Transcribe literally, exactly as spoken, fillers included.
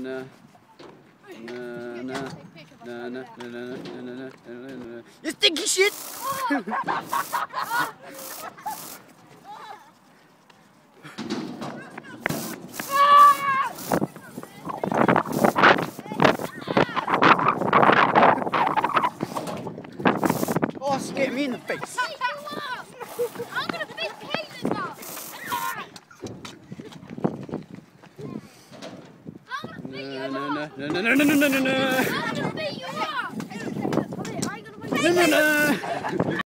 na. Na, na, na, na, na, na, na, na, na, na. You stinky shit! Oh, it's getting me in the face. I'm gonna beat Caitlin up. I'm gonna beat you No, up. no, no, no, no, no, no, no, no. I'm gonna beat you up. No, no, no.